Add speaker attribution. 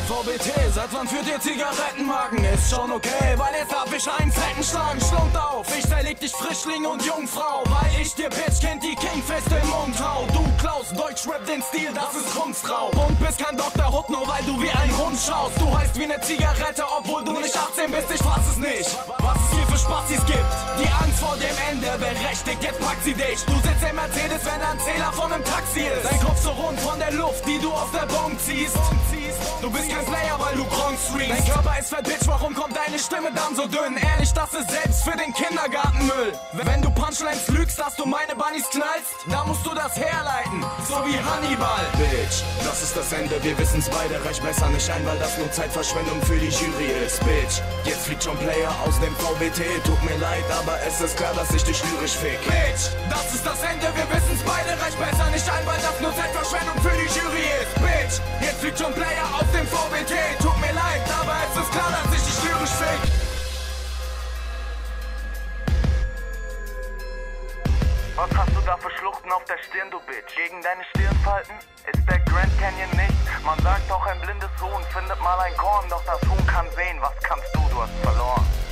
Speaker 1: VBT, seit wann führt ihr Zigarettenmarken? Ist schon okay, weil jetzt darf ich einen fetten schlagen. Schlund auf, ich zerleg dich Frischling und Jungfrau, weil ich dir Bitch kennt die Kingfest im Mund hau. Du klaust Deutschrap den Stil, das ist Kunstraub. Und bist kein Dr. Hook, nur weil du wie ein Hund schaust. Du heißt wie ne Zigarette, obwohl du nicht 18 bist, ich fass es nicht. Was es hier für Spastis gibt, die Angst vor dem Ende berechtigt, jetzt packt sie dich. Du sitzt im Mercedes, wenn ein Zähler von nem Taxi ist. Dein Kopf so rund von der Luft, die du aus der Bombe ziehst. Du bist kein Player, weil du Gronk streamst. Dein Körper ist fett, Bitch, warum kommt deine Stimme dann so dünn? Ehrlich, das ist selbst für den Kindergartenmüll. Wenn du Punchlines lügst, dass du meine Bunnies knallst, da musst du das herleiten, so wie Hannibal. Bitch, das ist das Ende, wir wissen's beide, reicht besser nicht ein, weil das nur Zeitverschwendung für die Jury ist. Bitch, jetzt fliegt schon Player aus dem VBT, tut mir leid, aber es ist klar, dass ich dich lyrisch fick. Bitch, das ist das Ende, wir wissen's beide, reicht besser nicht ein, weil das nur Zeitverschwendung für die Jury ist. Bitch, jetzt fliegt schon Player aus dem VBT, tut mir leid, aber es ist klar, dass ich dich lyrisch fick.
Speaker 2: Was hast du da für Schluchten auf der Stirn, du Bitch? Gegen deine Stirnfalten ist der Grand Canyon nicht. Man sagt auch, ein blindes Huhn findet mal ein Korn, doch das Huhn kann sehen. Was kannst du? Du hast verloren.